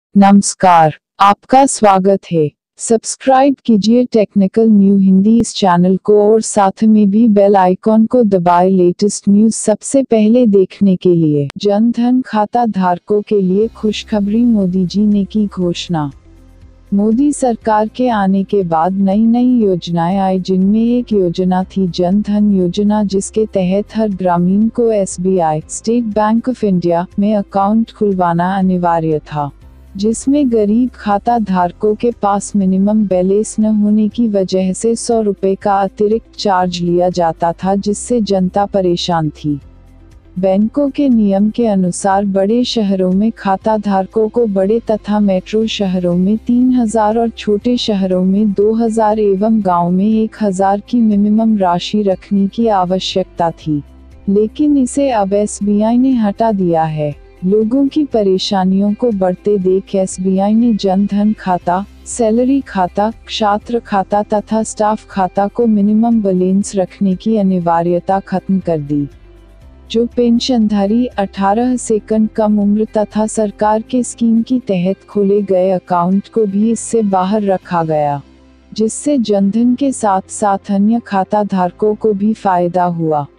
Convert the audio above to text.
नमस्कार, आपका स्वागत है। सब्सक्राइब कीजिए टेक्निकल न्यू हिंदी इस चैनल को और साथ में भी बेल आइकॉन को दबाएं लेटेस्ट न्यूज सबसे पहले देखने के लिए। जन धन खाता धारकों के लिए खुशखबरी, मोदी जी ने की घोषणा। मोदी सरकार के आने के बाद नई नई योजनाएं आई, जिनमें एक योजना थी जन धन योजना, जिसके तहत हर ग्रामीण को SBI state bank of India में अकाउंट खुलवाना अनिवार्य था, जिसमें गरीब खाता धारकों के पास मिनिमम बैलेंस न होने की वजह से 100 रुपए का अतिरिक्त चार्ज लिया जाता था, जिससे जनता परेशान थी। बैंकों के नियम के अनुसार बड़े शहरों में खाता धारकों को बड़े तथा मेट्रो शहरों में 3000 और छोटे शहरों में 2000 एवं गांव में 1000 की मिनिमम राशि रखने की आवश्यकता थी, लेकिन इसे अब एसबीआई ने हटा दिया है। लोगों की परेशानियों को बढ़ते देख एसबीआई ने जन धन खाता, सैलरी खाता, छात्र खाता तथा स्टाफ खाता को मिनिमम बैलेंस रखने की अनिवार्यता खत्म कर दी। जो पेंशनधारी 18 से कम उम्र तथा सरकार के स्कीम के तहत खोले गए अकाउंट को भी इससे बाहर रखा गया, जिससे जनधन के साथ साथ अन्य खाता धारकों को भी फायदा हुआ।